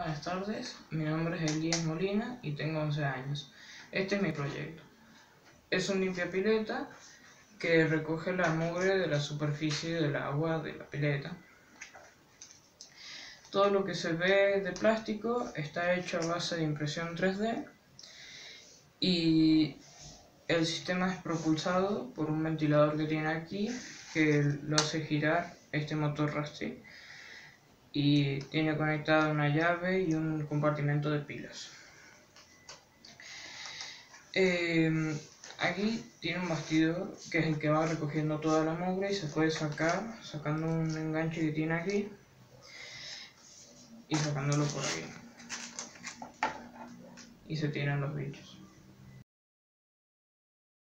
buenas tardes, mi nombre es Elías Molina y tengo 11 años. Este es mi proyecto. Es un limpiapileta que recoge la mugre de la superficie del agua de la pileta. Todo lo que se ve de plástico está hecho a base de impresión 3D y el sistema es propulsado por un ventilador que tiene aquí que lo hace girar este motor Rasty. Y tiene conectada una llave y un compartimento de pilas. Aquí tiene un bastidor que es el que va recogiendo toda la mugre y se puede sacar sacando un enganche que tiene aquí y sacándolo por aquí y se tiran los bichos.